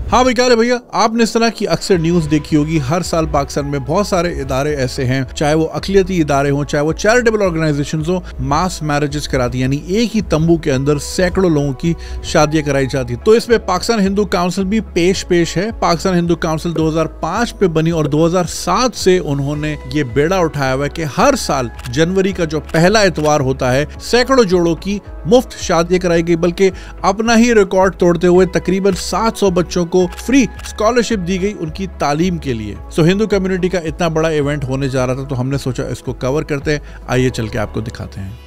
हाँ भाई, क्या है भैया, आपने इस तरह की अक्सर न्यूज देखी होगी। हर साल पाकिस्तान में बहुत सारे इदारे ऐसे हैं, चाहे वो अक़लियती इदारे हों, चाहे वो चैरिटेबल ऑर्गेनाइजेशंस हो, मास मैरिजेस कराती, यानी एक ही तंबू के अंदर सैकड़ों लोगों की शादियां कराई जाती। तो इसमें पाकिस्तान हिंदू काउंसिल भी पेश है। पाकिस्तान हिंदू काउंसिल 2005 पे बनी और 2007 से उन्होंने ये बेड़ा उठाया हुआ है कि हर साल जनवरी का जो पहला इतवार होता है, सैकड़ों जोड़ों की मुफ्त शादियां कराई गई, बल्कि अपना ही रिकॉर्ड तोड़ते हुए तकरीबन 700 बच्चों को फ्री स्कॉलरशिप दी गई उनकी तालीम के लिए। सो हिंदू कम्युनिटी का इतना बड़ा इवेंट होने जा रहा था, तो हमने सोचा इसको कवर करते हैं। आइए चल के आपको दिखाते हैं।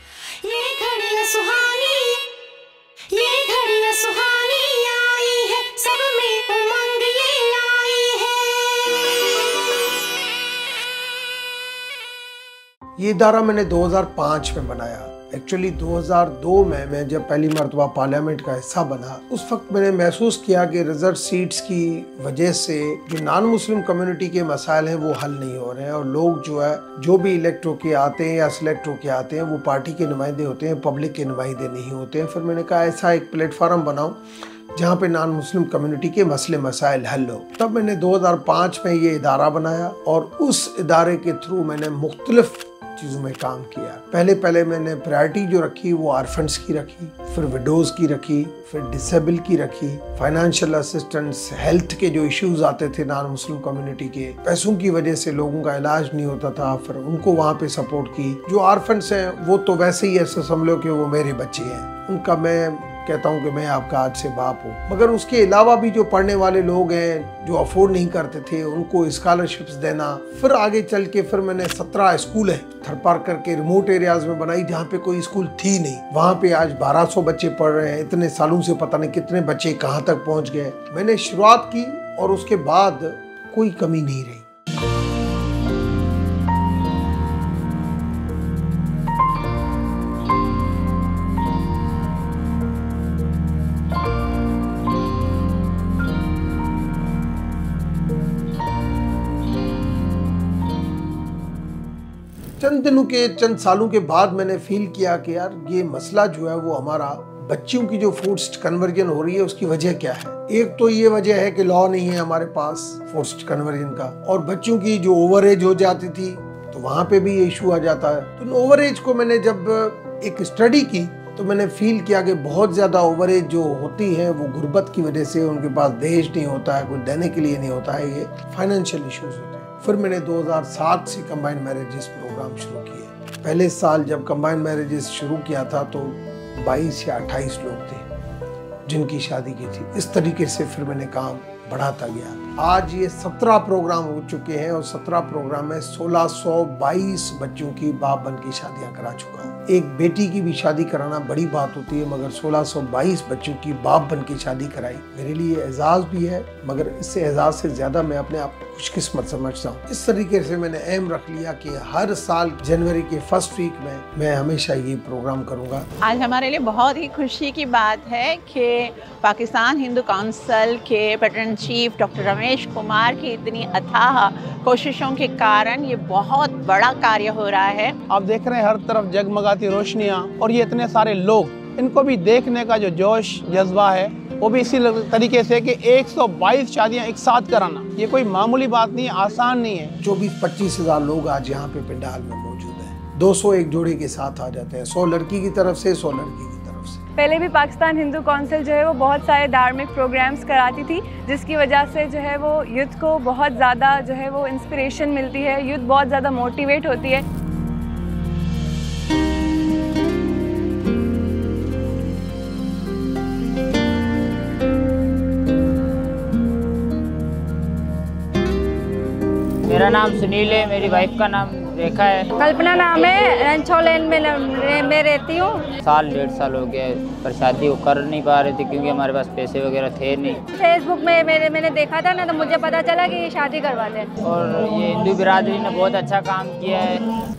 ये इदारा मैंने 2005 में बनाया। एक्चुअली 2002 में मैं जब पहली मरतबा पार्लियामेंट का हिस्सा बना, उस वक्त मैंने महसूस किया कि रिजर्व सीट्स की वजह से जो नॉन मुस्लिम कम्युनिटी के मसाइल हैं वो हल नहीं हो रहे हैं, और लोग जो भी इलेक्ट होके आते हैं या सिलेक्ट होके आते हैं वो पार्टी के नुमाइंदे होते हैं, पब्लिक के नुमाइंदे नहीं होते हैं। फिर मैंने कहा ऐसा एक प्लेटफार्म बनाऊं जहाँ पे नॉन मुस्लिम कम्युनिटी के मसले मसाइल हल हो। तब मैंने 2005 में ये इदारा बनाया और उस इदारे के थ्रू मैंने मुख्तलिफ चीज़ों में काम किया। पहले मैंने प्रायोरिटी जो रखी वो आर्फेंस की रखी, फिर विडोज की रखी, फिर डिसेबल की रखी, फाइनेंशियल असिस्टेंस, हेल्थ के जो इश्यूज आते थे नॉन मुस्लिम कम्युनिटी के, पैसों की वजह से लोगों का इलाज नहीं होता था, फिर उनको वहाँ पे सपोर्ट की। जो आर्फेंस हैं वो तो वैसे ही ऐसे समझ लो कि वो मेरे बच्चे हैं, उनका मैं कहता हूँ कि मैं आपका आज से बाप हूँ। मगर उसके अलावा भी जो पढ़ने वाले लोग हैं जो अफोर्ड नहीं करते थे उनको स्कॉलरशिप्स देना। फिर आगे चल के फिर मैंने 17 स्कूल है थरपार करके रिमोट एरियाज में बनाई जहाँ पे कोई स्कूल थी नहीं। वहाँ पे आज 1200 बच्चे पढ़ रहे हैं। इतने सालों से पता नहीं कितने बच्चे कहाँ तक पहुँच गए। मैंने शुरुआत की और उसके बाद कोई कमी नहीं रही। चंद सालों के बाद मैंने फील किया कि यार ये मसला जो है वो हमारा बच्चियों की जो फोर्स्ड कन्वर्जन हो रही है उसकी वजह क्या है। एक तो ये वजह है कि लॉ नहीं है हमारे पास फोर्स्ड कन्वर्जन का, और बच्चियों की जो ओवर एज हो जाती थी तो वहाँ पे भी ये इशू आ जाता है। तो ओवर एज को मैंने जब एक स्टडी की तो मैंने फील किया कि बहुत ज़्यादा ओवर एज जो होती है वो गुर्बत की वजह से, उनके पास दहेज नहीं होता है, कुछ देने के लिए नहीं होता है, ये फाइनेंशियल इशूज़ होते हैं। फिर मैंने 2007 से कंबाइंड मैरिजेस प्रोग्राम शुरू किए। पहले साल जब कंबाइंड मैरिजेस शुरू किया था तो 22 या 28 लोग थे जिनकी शादी की थी। इस तरीके से फिर मैंने काम बढ़ाता गया। आज ये 17 प्रोग्राम हो चुके हैं और 17 प्रोग्राम में 1622 बच्चों की बाप बन की शादियां करा चुका हूँ। एक बेटी की भी शादी कराना बड़ी बात होती है, मगर 1622 बच्चों की बाप बन की शादी कराई मेरे लिए एजाज भी है, मगर इससे एजाज से ज्यादा मैं अपने आप को खुशकिस्मत समझता हूँ। इस तरीके से मैंने एम रख लिया कि हर साल जनवरी के फर्स्ट वीक में मैं हमेशा ये प्रोग्राम करूँगा। आज हमारे लिए बहुत ही खुशी की बात है कि पाकिस्तान हिंदू काउंसिल के patron chief doctor Ramesh Kumar की इतनी अथाह कोशिशों के कारण ये बहुत बड़ा कार्य हो रहा है। आप देख रहे हैं हर तरफ जगमगाती रोशनियाँ और ये इतने सारे लोग, इनको भी देखने का जो जोश जज्बा है वो भी इसी तरीके से कि 122 शादियाँ एक साथ कराना ये कोई मामूली बात नहीं है, आसान नहीं है। 24-25 हज़ार लोग आज यहाँ पे पंडाल में मौजूद हैं। 200 एक जोड़े के साथ आ जाते हैं, 100 लड़की की तरफ से, 100 लड़की की तरफ से। पहले भी पाकिस्तान हिंदू काउंसिल जो है वो बहुत सारे धार्मिक प्रोग्राम्स कराती थी, जिसकी वजह से जो है वो यूथ को बहुत ज़्यादा जो है वो इंस्पिरेशन मिलती है, यूथ बहुत ज़्यादा मोटिवेट होती है। मेरा नाम सुनील है, मेरी वाइफ का नाम रेखा है। कल्पना नाम है, रंछो लेन में मैं रहती हूँ। साल 1.5 साल हो गया पर शादी वो कर नहीं पा रहे थे क्योंकि हमारे पास पैसे वगैरह थे नहीं। फेसबुक में मैंने देखा था ना, तो मुझे पता चला कि ये शादी करवाते हैं। और ये हिंदू बिरादरी ने बहुत अच्छा काम किया है।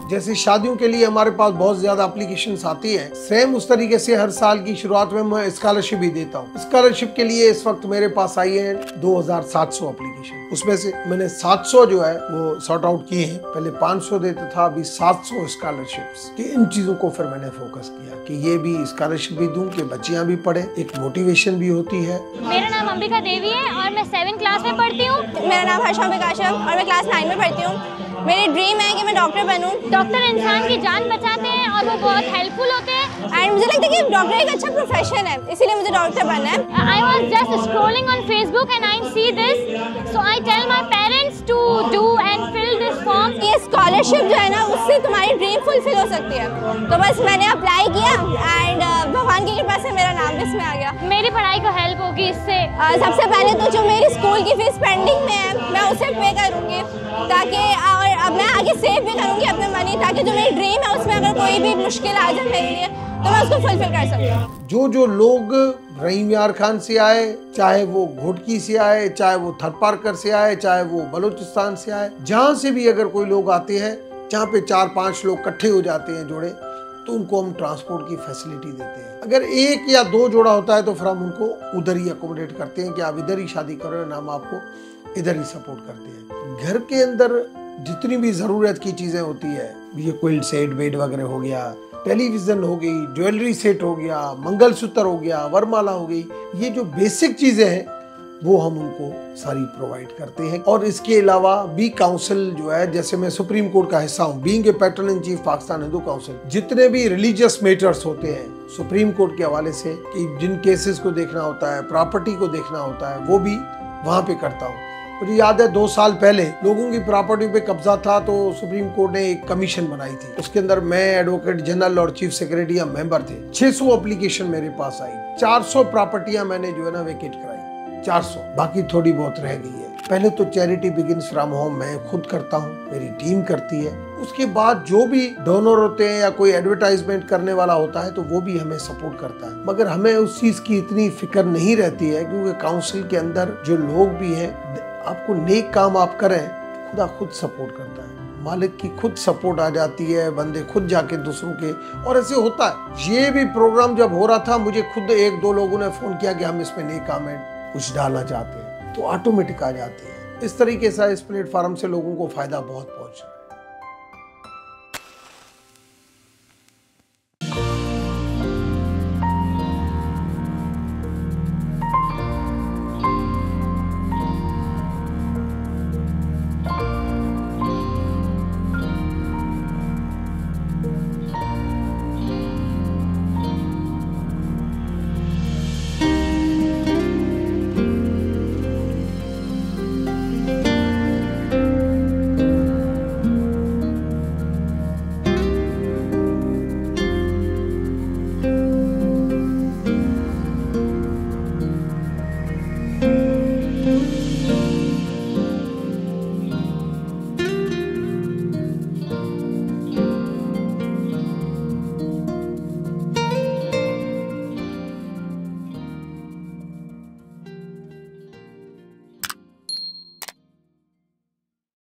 जैसे शादियों के लिए हमारे पास बहुत ज्यादा एप्लीकेशंस आती है, सेम उस तरीके से हर साल की शुरुआत में मैं स्कॉलरशिप भी देता हूँ। स्कॉलरशिप के लिए इस वक्त मेरे पास आई है 2700 एप्लीकेशन। उसमें से मैंने 700 जो है वो सॉर्ट आउट किए हैं। पहले 500 देता था, अभी 700 स्कॉलरशिप्स कि इन चीजों को फिर मैंने फोकस किया कि ये भी स्कॉलरशिप भी दूं कि बच्चियां भी पढ़े, एक मोटिवेशन भी होती है। मेरा नाम अंबिका देवी है और मैं 7th क्लास में पढ़ती हूँ। मेरा नाम हर्षा काश्यप और मैं क्लास 9 में पढ़ती हूँ। मेरी ड्रीम है कि मैं डॉक्टर बनूं। डॉक्टर इंसान की जान बचाते हैं और वो बहुत हेल्पफुल होते हैं। एंड मुझे लगता है कि डॉक्टर एक अच्छा प्रोफेशन है, इसीलिए मुझे डॉक्टर बनना है। I was just scrolling on Facebook and I see this, so I tell my parents to do and fill this form. ये स्कॉलरशिप जो है ना, उससे तुम्हारी ड्रीम फुलफिल हो सकती है। तो बस मैंने अप्लाई किया एंड भगवान की कृपा से मेरा नाम भी इसमें आ गया। मेरी पढ़ाई को हेल्प होगी इससे। सबसे पहले तो जो मेरी स्कूल की फीस पेंडिंग में है, मैं उसे पे करूँगी ताकि, और अब मैं आगे सेव भी करूँगी अपने मनी, ताकि जो मेरी ड्रीम है उसमें अगर कोई भी मुश्किल आ जाए मेरे लिए तो मैं उसको फुलफिल कर सकूँ। जो लोग रहीम यार खान से आए, चाहे वो घोटकी से आए, चाहे वो थरपारकर से आए, चाहे वो बलूचिस्तान से आए, जहाँ से भी अगर कोई लोग आते हैं, जहाँ पे 4-5 लोग इकट्ठे हो जाते हैं जोड़े, तो उनको हम ट्रांसपोर्ट की फैसिलिटी देते हैं। अगर 1 या 2 जोड़ा होता है तो फिर हम उनको उधर ही अकोमोडेट करते हैं कि आप इधर ही शादी करो, ना हम आपको इधर ही सपोर्ट करते हैं। घर के अंदर जितनी भी ज़रूरत की चीज़ें होती है, ये क्विल्ट सेट, बेड वगैरह हो गया, टेलीविज़न हो गई, ज्वेलरी सेट हो गया, मंगलसूत्र हो गया, वरमाला हो गई, ये जो बेसिक चीज़ें हैं वो हम उनको सारी प्रोवाइड करते हैं। और इसके अलावा भी काउंसिल जो है, जैसे मैं सुप्रीम कोर्ट का हिस्सा हूँ, being a patron in chief Pakistan Hindu council, जितने भी रिलीजियस मैटर्स होते हैं सुप्रीम कोर्ट के हवाले से, कि जिन केसेस को देखना होता है, प्रॉपर्टी को देखना होता है, वो भी वहाँ पे करता हूँ। मुझे याद है 2 साल पहले लोगों की प्रॉपर्टी पे कब्जा था तो सुप्रीम कोर्ट ने एक कमीशन बनाई थी। उसके अंदर मैं एडवोकेट जनरल और चीफ सेक्रेटरी या मेंबर थे। 600 एप्लीकेशन मेरे पास आई, 400 प्रॉपर्टियां मैंने जो है ना वेकेट कराई, 400, बाकी थोड़ी बहुत रह गई है। पहले तो चैरिटी बिगिंस फ्रॉम होम मैं खुद करता हूँ, मेरी टीम करती है। उसके बाद जो भी डोनर होते हैं या कोई एडवर्टाइजमेंट करने वाला होता है तो वो भी हमें सपोर्ट करता है, मगर हमें उस चीज की इतनी फिक्र नहीं रहती है, क्योंकि काउंसिल के अंदर जो लोग भी हैं, आपको नेक काम आप करें, खुदा खुद सपोर्ट करता है, मालिक की खुद सपोर्ट आ जाती है, बंदे खुद जाके दूसरों के, और ऐसे होता है। ये भी प्रोग्राम जब हो रहा था, मुझे खुद 1-2 लोगों ने फोन किया कि हम इसमें नेक काम है कुछ डालना चाहते हैं, तो ऑटोमेटिक आ जाते हैं। इस तरीके से इस प्लेटफॉर्म से लोगों को फायदा बहुत पहुंच रहा है।